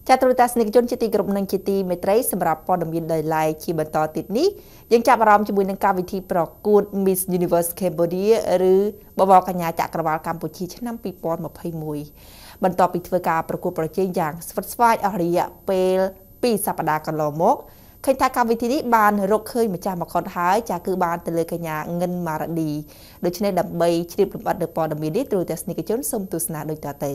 ចាត្រួតតាសនិកជនជាទីគោរពនឹងជាទីមេត្រីសម្រាប់ព័ត៌មានដោយឡែកជាបន្តទៀតនេះយើងចាប់អារម្មណ៍ជាមួយនឹងការវិធីប្រកួត Miss Universe Cambodia ឬបវរកញ្ញាចក្រវាឡកម្ពុជាឆ្នាំ2021បន្ទាប់ពីធ្វើការប្រកួតប្រជែងយ៉ាងស្វិតស្វាញអស់រយៈពេល2សប្តាហ៍កន្លងមកឃើញថាកម្មវិធីនេះបានរកឃើញម្ចាស់មកុដហើយចាគឺបានទៅលើកញ្ញាងិនម៉ារ៉ាឌីដូច្នេះដើម្បីជ្រាបលម្អិតនៅព័ត៌មាននេះត្រួតតាសនិកជនសូមទស្សនាដូចតទៅ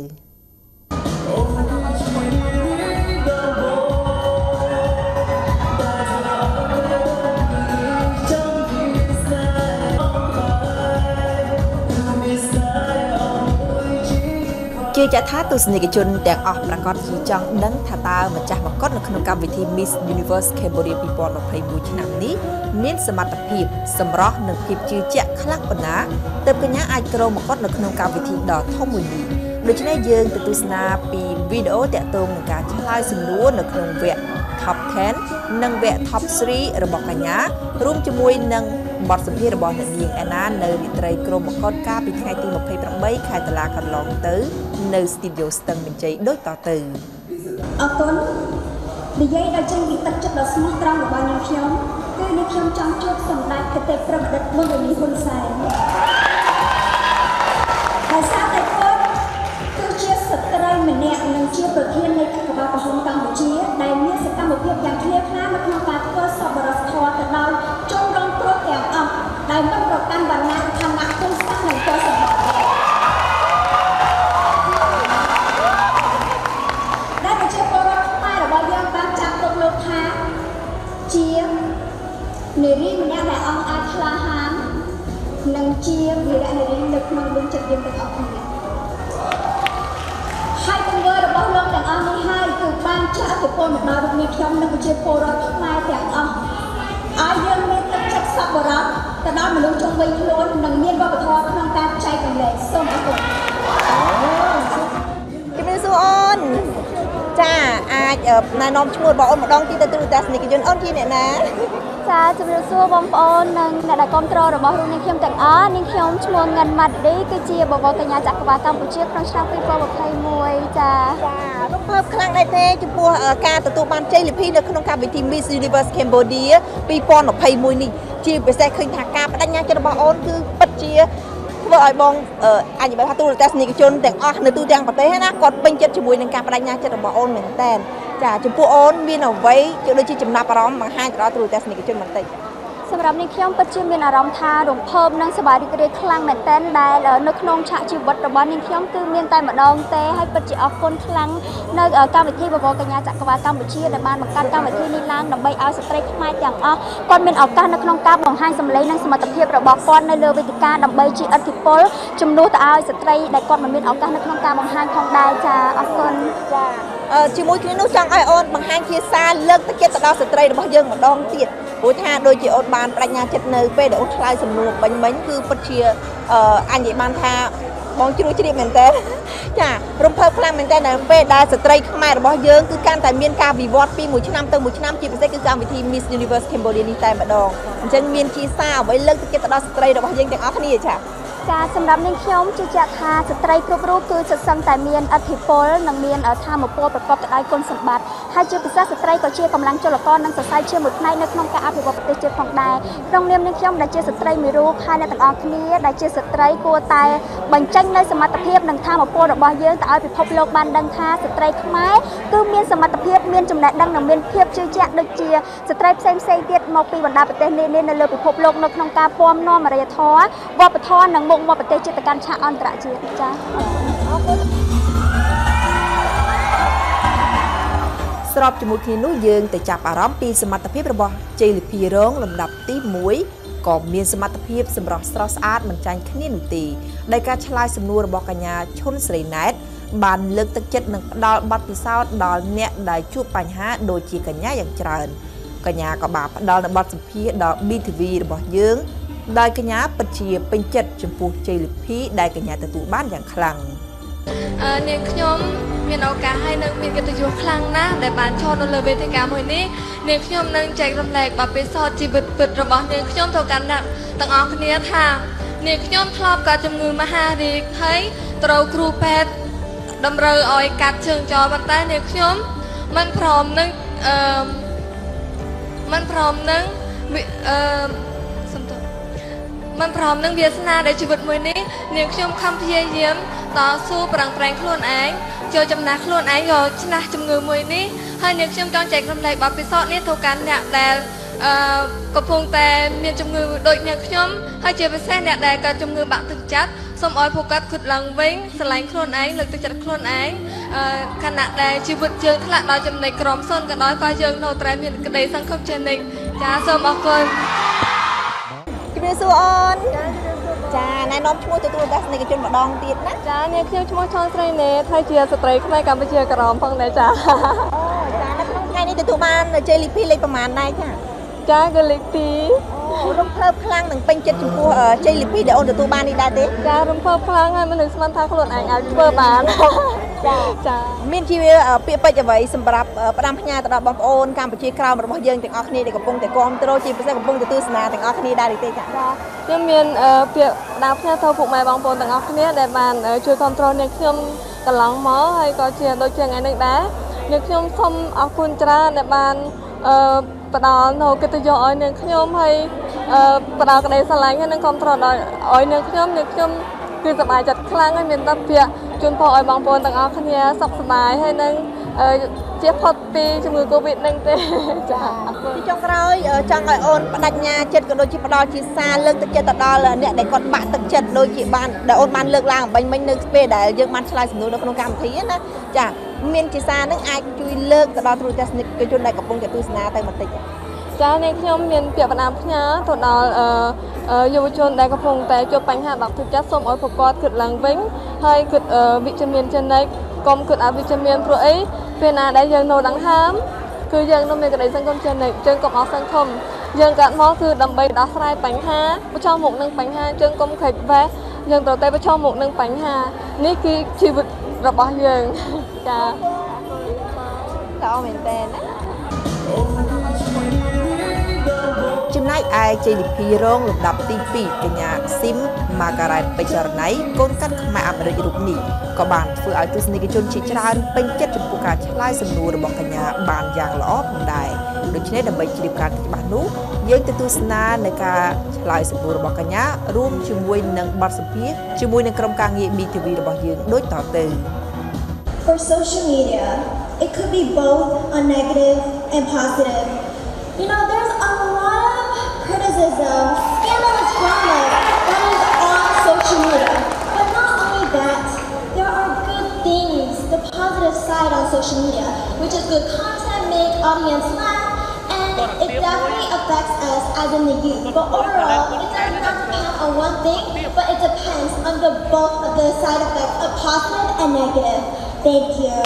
ជាចថាទស្សនិកជនទាំងអស់ប្រកាសជាចង់ដឹងថាតើម្ចាស់មកុដនៅក្នុងកម្មវិធី Miss Universe Cambodia 2021ឆ្នាំនេះមានសមត្ថភាពសម្រស់និងភាពជឿជាក់ខ្លាំងប៉ុណ្ណាទើបកញ្ញាអាចគ្រងមកុដនៅក្នុងកម្មវិធីដ៏ធំមួយនេះដូច្នេះយើងទៅទស្សនាពីវីដេអូតាក់ទងនឹងការឆ្លើយសំណួរនៅក្នុងវគ្គ Top 10 និងវគ្គ Top 3 របស់កញ្ញារួមជាមួយនឹងបទសម្ភាសន៍របស់អ្នកនាងអេណានៅរាត្រីក្រុមមកុដកាលពីថ្ងៃទី28ខែតុលាកន្លងទៅនៅស្ទីឌីយោស្ទឹងមានជ័យដូចតទៅអរគុណនិយាយដល់ចេញពីទឹកចិត្តដ៏ស្មោះត្រង់របស់នាងខ្ញុំគឺនាងខ្ញុំចង់ជួបសម្ដេចគតិប្រិមត្តមុនរនីហ៊ុនសែនហើយសារតែគាត់គឺជាស្ត្រីម្នាក់និងជាប្រធាននៃគណៈកម្មាធិការកម្ពុជាដែលមានសកម្មភាពយ៉ាងជ្រាលជ្រៅនៅក្នុងការធ្វើសប្បុរសធម៌ទៅដល់ជនរងគ្រោះទាំងអស់ដែលមិនប្រកាន់វណ្ណៈឋានៈភូមិសាស្ត្រនិងទស្សនវិជ្ជាដែលប្រជាពលរដ្ឋខ្មែររបស់យើងបានចាត់ទុកលោកថាជានារីម្នាក់ដែលអង់អាចក្លាហាននិងជាវីរនារីនៅក្នុងដួងចិត្តយើងទាំងអស់គ្នាហើយទង្វើរបស់លោកទាំងអស់នេះហើយគឺបានចាក់ឥទ្ធិពលមកដល់រូបនាងខ្ញុំនិងប្រជាពលរដ្ឋខ្មែរទាំងអស់ឲ្យយើងមានទឹកចិត្តសប្បុរសទៅដល់មនុស្សជុំវិញខ្លួននិងមានវប្បធម៌ក្នុងការចែករំលែកសូមអរគុណជំរាបសួរអូនចាអាចណែនាំឈ្មោះរបស់អូនម្ដងទៀតទៅទូរទស្សនិកជនអូនជាអ្នកណាចាជំរាបសួរបងប្អូននិងអ្នកដែលគាំទ្ររបស់រូបនាងខ្ញុំទាំងអស់នាងខ្ញុំឈ្មោះងិនម៉ាឌីគឺជាបវរកញ្ញាចក្រវាឡកម្ពុជាក្នុងឆ្នាំ2021ចារំភើបខ្លាំងដែរទេចំពោះការទទួលបានជ័យលាភីនៅក្នុងកម្មវិធី Miss Universe Cambodia 2021នេះជាពិសេសឃើញថាការបដិញ្ញាចិត្តរបស់អូនគឺពិតជាធ្វើឲ្យបងអញ្ញបើថាទូរទស្សនិកជនទាំងអស់នៅទូទាំងប្រទេសណាគាត់ពេញចិត្តជាមួយនឹងការបដិញ្ញាចិត្តរបស់អូនមែនតើចាចំពោះអូនមានអ្វីជាដូចជាចំណាប់អារម្មណ៍បង្ហាញទៅដល់ទូរទស្សនិកជនបន្តិចសម្រាប់នាងខ្ញុំពិតជាមានអារម្មណ៍ថារំភើបនិងសប្បាយរីករាយខ្លាំងមែនទែនដែលនៅក្នុងឆាកជីវិតរបស់នាងខ្ញុំគឺមានតែម្ដងទេហើយពិតជាអរគុណខ្លាំងនៅកម្មវិធីបវរកញ្ញាចក្រវាឡកម្ពុជាដែលបានបង្កើតកម្មវិធីនេះឡើងដើម្បីឲ្យស្ត្រីខ្មែរទាំងអស់គាត់មានឱកាសនៅក្នុងការបង្ហាញសម្លេងនិងសមត្ថភាពរបស់គាត់នៅលើវេទិកាដើម្បីជាឥទ្ធិពលជំនួសទៅឲ្យស្ត្រីដែលគាត់មិនមានឱកាសនៅក្នុងការបង្ហាញផងដែរចាអរគុណចាជាមួយគ្នានោះចង់ឲ្យអូនបង្ហាញជាសារលើកទឹកចិត្តទៅដល់ស្ត្រីរបស់យើងម្ដងទៀតព្រោះថាដូចជាអូនបានបញ្ញាចិត្តនៅពេលដែលអូនឆ្លើយសំណួរមិញគឺពិតជាអញនិយាយបានថាបងជ្រួជ្រាបមែនតើចារំភើបខ្លាំងមែនតើនៅពេលដែលស្ត្រីខ្មែររបស់យើងគឺកាន់តែមានការវិវត្តពីមួយឆ្នាំទៅមួយឆ្នាំជាពិសេសគឺកម្មវិធី Miss Universe Cambodia នេះតែម្ដងអញ្ចឹងមានជាសារអ្វីលើកទឹកចិត្តទៅដល់ស្ត្រីរបស់យើងទាំងអស់គ្នាចាចាសម្រាប់នាងខ្ញុំជឿជាក់ថាស្ត្រីគ្រប់រូបគឺសិតសឹងតែមានឥទ្ធិពលនិងមានធម៌ពលប្រកបទៅដោយគុណសម្បត្តិហើយជាពិសេសស្ត្រីក៏ជាកម្លាំងចលករនិងសរសៃឈាមមួយផ្នែកនៅក្នុងការអភិវឌ្ឍប្រទេសជាតិផងដែរក្នុងនាមនាងខ្ញុំដែលជាស្ត្រីមួយរូបហើយអ្នកទាំងអស់គ្នាដែលជាស្ត្រីគួរតែបញ្ចេញនូវសមត្ថភាពនិងធម៌ពលរបស់យើងទៅឲ្យពិភពលោកបានដឹងថាស្ត្រីខ្មែរគឺមានសមត្ថភាពមានចំណេះដឹងនិងមានភាពជឿជាក់ដូចជាស្ត្រីផ្សេងទៀតមកពីបណ្ដាប្រទេសនានានៅលើពិភពលោកនៅក្នុងការពំនាំអរិយធម៌វប្បធម៌និងមកប្រទេសជាតិទៅកាន់ឆាកអន្តរជាតិចា៎អរគុណស្របជាមួយគ្នានោះយើងទៅចាប់អារម្មណ៍ពីសមត្ថភាពរបស់ជ័យលាភីរងលំដាប់ទី1ក៏មានសមត្ថភាពសម្រស់ស្រស់ស្អាតមិនចាញ់គ្នានោះទេដោយការឆ្លើយសំណួររបស់កញ្ញាឈុនស្រីណែតបានលើកទឹកចិត្តនិងផ្ដល់បទពិសោធន៍ដល់អ្នកដែលជួបបញ្ហាដូចជាកញ្ញាយ៉ាងច្រើនកញ្ញាក៏បានផ្ដល់នូវបទសម្ភាសន៍ដល់ BTV របស់យើងដោយកញ្ញាពិតជាពេញចិត្តចំពោះជ័យលាភីដែលកញ្ញាទទួលបានយ៉ាងខ្លាំងនាងខ្ញុំមានឱកាសហើយនឹងមានកិត្តិយសខ្លាំងណាស់ដែលបានឈរនៅលើវេទិកាមួយនេះនាងខ្ញុំនឹងចែករំលែកបទពិសោធន៍ជីវិតពិតរបស់នាងខ្ញុំទៅកាន់អ្នកទាំងអស់គ្នាថានាងខ្ញុំធ្លាប់កើតជំងឺមហារីកហើយត្រូវគ្រូពេទ្យតម្រូវឲ្យកាត់ជើងចោលប៉ុន្តែនាងខ្ញុំมันพร้อมនឹងมันพร้อมនឹងมันพร้อมនឹងវាសនាដែលជីវិតមួយនេះនាងខ្ញុំខំព្យាយាមតស៊ូប្រឹងប្រែងខ្លួនឯងចូលចំណាស់ខ្លួនឯងយកឆ្នះជំងឺមួយនេះហើយនាងខ្ញុំចង់ចែករំលែកបទពិសោធន៍នេះទៅកាន់អ្នកដែលកំពុងតែមានជំងឺដូចអ្នកខ្ញុំហើយជាពិសេសអ្នកដែលកើតជំងឺបាក់ទឹកចិត្តសូមឲ្យពួកគាត់គិតឡើងវិញស្រឡាញ់ខ្លួនឯងលើកទឹកចិត្តខ្លួនឯងខណៈដែលជីវិតយើងធ្លាក់ដល់ចំណុចក្រមសូន្យក៏ដោយក៏យើងនៅតែមានក្តីសង្ឃឹមជានិច្ចចាសូមអរគុណជំរាបសួរអូនចាណែនាំឈ្មោះទទួលទស្សនិកជនម្ដងទៀតណាចានាងខ្ញុំឈ្មោះឆនស្រីណេហើយជាស្ត្រីខ្មែរកម្ពុជាក្រមផងដែរចាអូចានៅក្នុងថ្ងៃនេះទទួលបានជ័យលាភីលេខប្រមាណដែរចាចាគឺលេខ2 រំភើបខ្លាំងនឹងពេញចិត្តចំពោះជ័យលាភីដែលអូនទទួលបាននេះដែរទេចារំភើបខ្លាំងហើយមិននឹកស្មានថាខ្លួនឯងអាចធ្វើបានចាមានជាពាក្យពេចន៍អ្វីសម្រាប់ផ្ដាំផ្ញើទៅដល់បងប្អូនកម្ពុជាក្រោមរបស់យើងទាំងអស់គ្នាដែលកំពុងតែគ្រប់គ្រងជាពិសេសកំពុងតែទស្សនាទាំងអស់គ្នាដែរទេចាខ្ញុំមានពាក្យផ្ដាំផ្ញើទៅពុកម៉ែបងប្អូនទាំងអស់គ្នាដែលបានជួយគ្រប់គ្រងនាងខ្ញុំកន្លងមកហើយក៏ជាដូចជាថ្ងៃនេះដែរនាងខ្ញុំសូមអរគុណច្រើនដែលបានផ្ដល់នៅកិត្តិយសឲ្យនាងខ្ញុំហើយផ្ដល់ក្តីស្រឡាញ់ហើយនឹងគ្រប់គ្រងដល់ឲ្យនាងខ្ញុំគឺសប្បាយចិត្តខ្លាំងហើយមានតែពាក្យជូនពរឲ្យបងប្អូនទាំងអស់គ្នាសុខសប្បាយហើយនឹងជាផុតពីជំងឺ Covid នឹងទេចាអរគុណទីចុងក្រោយចង់ឲ្យអូនបដិញ្ញាចិត្តក៏ដូចជាផ្ដល់ជាសារលើកទឹកចិត្តទៅដល់អ្នកដែលគាត់បាក់ទឹកចិត្តដូចជាបានដែលអូនបានលើកឡើងអំបញ្ញមិញនៅពេលដែលយើងបានឆ្លើយសំណួរនៅក្នុងកម្មវិធីណាចាមានជាសារនឹងអាចជួយលើកទៅដល់ទូរទស្សនិកជនដែលកំពុងតែទស្សនាទៅបន្តិចចានាងខ្ញុំមានពាក្យបណ្ដាំផ្ញើទៅដល់យុវជនដែលកំពុងតែជួបបញ្ហាបាក់ទឹកចិត្តសូមឲ្យប្រកបគិតឡើងវិញហើយគិតវិជ្ជមានជានិច្ចកុំគិតអវិជ្ជមានព្រោះអីពេលណាដែលយើងនៅដង្ហើមគឺយើងនៅមានក្តីសង្ឃឹមជានិច្ចយើងកុំអស់សង្ឃឹមយើងកើតមកគឺដើម្បីដោះស្រាយបញ្ហាប្រឈមមុខនឹងបញ្ហាយើងកុំខិតវេះយើងត្រូវតែប្រឈមមុខនឹងបញ្ហានេះគឺជីវិតរបស់យើងចាតើមែនតើណាចំណែកឯជ័យលាភីរងលំដាប់ទី2កញ្ញាស៊ីមម៉ាការ៉ែតពេជ្រចរណៃកូនកាត់ខ្មែរអាមេរិករូបនេះក៏បានធ្វើឲ្យទស្សនិកជនជាច្រើនពេញចិត្តចំពោះការឆ្លើយសំណួររបស់កញ្ញាបានយ៉ាងល្អផងដែរដូច្នេះដើម្បីជ្រាបការច្បាស់នោះយើងទៅទស្សនានៃការឆ្លើយសំណួររបស់កញ្ញារួមជាមួយនឹងបទសម្ភាសន៍ជាមួយនឹងក្រុមការងារ BTV របស់យើងដូចតទៅ For social media it could be both a negative and positive. You know, there's a lot of criticism, scandalous drama that is on social media. But not only that, there are good things, the positive side on social media, which is good content, make audience laugh, and it definitely affects us as in the youth. But overall, it does not depend on one thing, but it depends on both of the side effects of positive and negative. Thank you.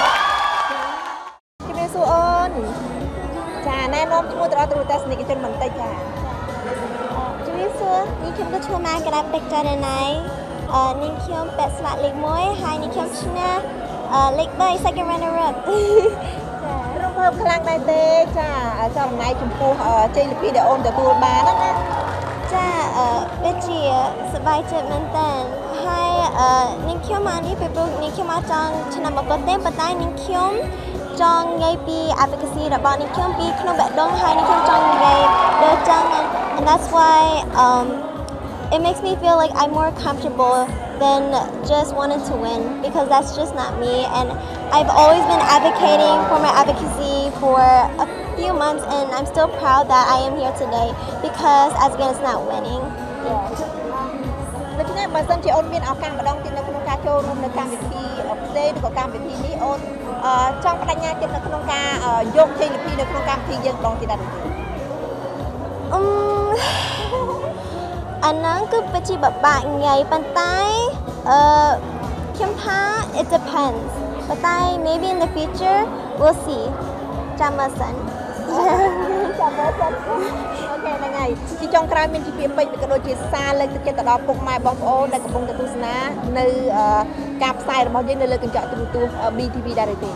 សួរអូនចាណែនាំឈ្មោះទៅដល់ទូរទស្សនិកជនបន្តិចចាជំរាបសួរនេះខ្ញុំក៏ឈ្មោះម៉ាការ៉ាពេជ្រចរណៃនាងខ្ញុំពាក់ស្លាកលេខ1ហើយនាងខ្ញុំឈ្នះលេខ3 second runner up ចារំភើបខ្លាំងដែរទេចាចរណៃចំពោះជ័យលាភីដែលអូនទទួលបានហ្នឹងណាចាពិតជាសប្បាយចិត្តមែនតើហើយនាងខ្ញុំមកនេះពីព្រោះនាងខ្ញុំមកចង់ឆ្នាំមកគាត់ទេប៉ុន្តែនាងខ្ញុំចង់និយាយពី advocacy របស់នាងខ្ញុំពីក្នុងបេះដូងហើយនាងខ្ញុំចង់និយាយដូចចឹង and that's why it makes me feel like I'm more comfortable than just wanting to win because that's just not me and I've always been advocating for my advocacy for a few months and I'm still proud that I am here today because as again it's not winning ដូច្នេះបើសិនជាអូនមានឱកាសម្ដងទៀតនៅក្នុងការចូលរួមនៅកម្មវិធីផ្សេងឬក៏កម្មវិធីនេះអូនចង់បដិញ្ញាចិត្តនៅក្នុងការយកជ័យលាភីនៅក្នុងកម្មវិធីយើងម្ដងទៀតដែរទេអាហ្នឹងគឺពិតជាបបាក់ងាយប៉ុន្តែខ្ញុំថា it depends ប៉ុន្តែ maybe in the future we'll see ចាំមើលសិនចាំមើលសិនអូខេហ្នឹងហើយជាចុងក្រោយមានជាពាក្យពេចន៍ក៏ដូចជាសារលើកទឹកចិត្តទៅដល់ពុកម៉ែបងប្អូនដែលកំពុងតែទស្សនានៅការផ្សាយរបស់យើងនៅលើកញ្ចក់ទូរទស្សន៍ BTV ដែរទេ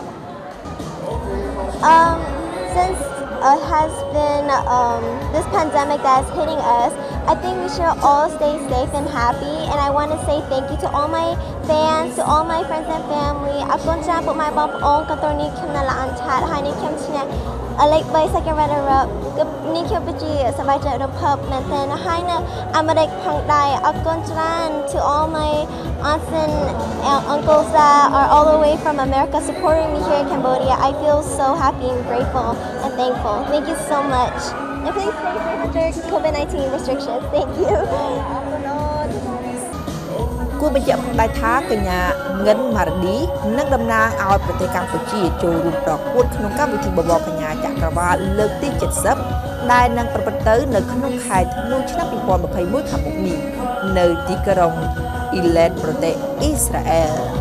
since it has been this pandemic that is hitting us I think we should all stay safe and happy. And I want to say thank you to all my fans, to all my friends and family. អរគុណច្រើនពុកម៉ែបងប្អូនក៏ទៅនេះខ្ញុំនៅល្អអន្ឆាតហើយនេះខ្ញុំឈ្នះលេខ3 second runner up នេះខ្ញុំពិតជាសប្បាយចិត្តរំភើបមែនទែនហើយនៅអាមេរិកផងដែរអរគុណច្រើន to all my aunts and uncles that are all the way from America supporting me here in Cambodia. I feel so happy and grateful and thankful. Thank you so much. And please stay safe under COVID-19 restrictions. Thank you. គួរបញ្ជាក់ផងដែរថាកញ្ញាងិនម៉ារឌីនឹងតំណាងឲ្យប្រទេសកម្ពុជាចូលរួមប្រកួតក្នុងកម្មវិធីបបរកញ្ញាចក្រវាឡលើកទី70ដែលនឹងប្រព្រឹត្តទៅនៅក្នុងខែធ្នូឆ្នាំ2021ខាងមុខនេះនៅទីក្រុងអ៊ីឡែនប្រទេសអ៊ីស្រាអែល